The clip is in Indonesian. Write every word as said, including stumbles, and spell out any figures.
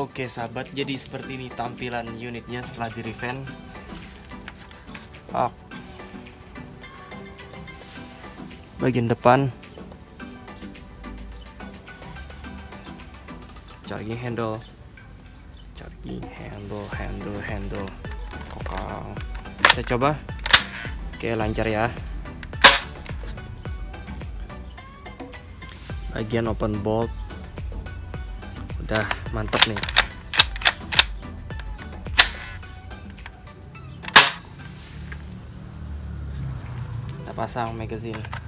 Oke sahabat, jadi seperti ini tampilan unitnya setelah di revamp. Ah. Bagian depan charging handle, charging handle, handle, handle, kokang. Kita coba. Oke, lancar ya. Bagian open bolt udah mantap nih. Kita pasang magazine.